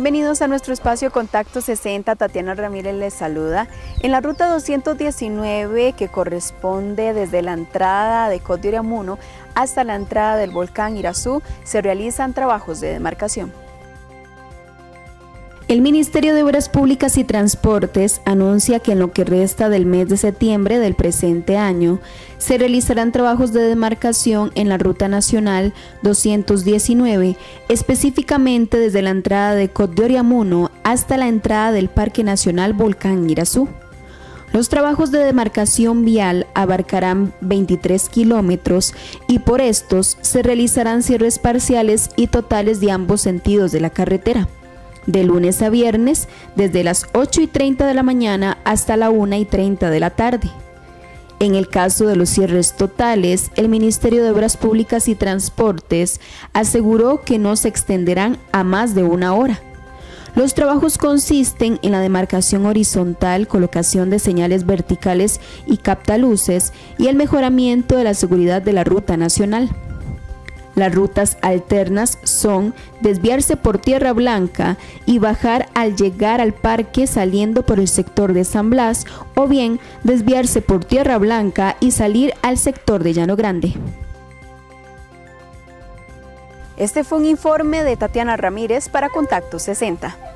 Bienvenidos a nuestro espacio Contacto 60, Tatiana Ramírez les saluda. En la ruta 219 que corresponde desde la entrada de Cot de Oriamuno hasta la entrada del volcán Irazú se realizan trabajos de demarcación. El Ministerio de Obras Públicas y Transportes anuncia que en lo que resta del mes de septiembre del presente año se realizarán trabajos de demarcación en la Ruta Nacional 219, específicamente desde la entrada de Cot de Oriamuno hasta la entrada del Parque Nacional Volcán Irazú. Los trabajos de demarcación vial abarcarán 23 kilómetros y por estos se realizarán cierres parciales y totales de ambos sentidos de la carretera, de lunes a viernes, desde las 8:30 de la mañana hasta la 1:30 de la tarde. En el caso de los cierres totales, el Ministerio de Obras Públicas y Transportes aseguró que no se extenderán a más de 1 hora. Los trabajos consisten en la demarcación horizontal, colocación de señales verticales y captaluces y el mejoramiento de la seguridad de la ruta nacional. Las rutas alternas son desviarse por Tierra Blanca y bajar al llegar al parque saliendo por el sector de San Blas, o bien desviarse por Tierra Blanca y salir al sector de Llano Grande. Este fue un informe de Tatiana Ramírez para Contacto 60.